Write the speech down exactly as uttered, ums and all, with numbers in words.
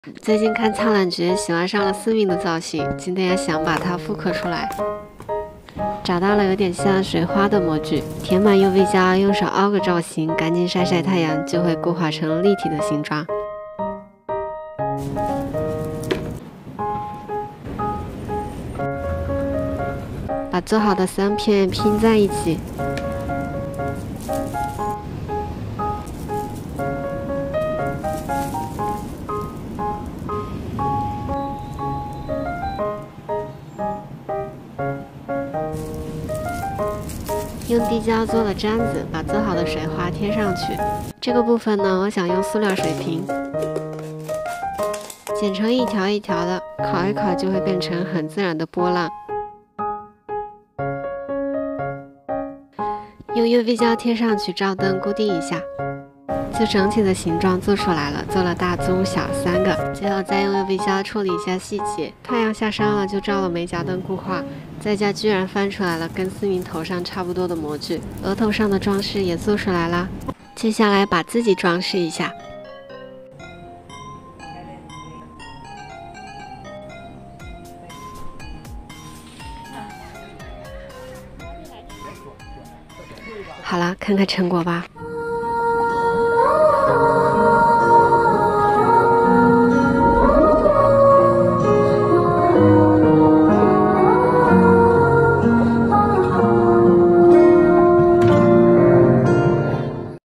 最近看苍兰诀喜欢上了思明的造型，今天也想把它复刻出来。找到了有点像水花的模具，填满 U V 胶，用手凹个造型，赶紧晒晒太阳，就会固化成立体的形状。把做好的三片拼在一起。 用滴胶做了毡子，把做好的水花贴上去。这个部分呢，我想用塑料水瓶，剪成一条一条的，烤一烤就会变成很自然的波浪。用 U V 胶贴上去，照灯固定一下，就整体的形状做出来了。做了大、中、小三个，最后再用 U V 胶处理一下细节。太阳下山了，就照了美甲灯固化。 在家居然翻出来了跟思明头上差不多的模具，额头上的装饰也做出来啦。接下来把自己装饰一下。好啦，看看成果吧。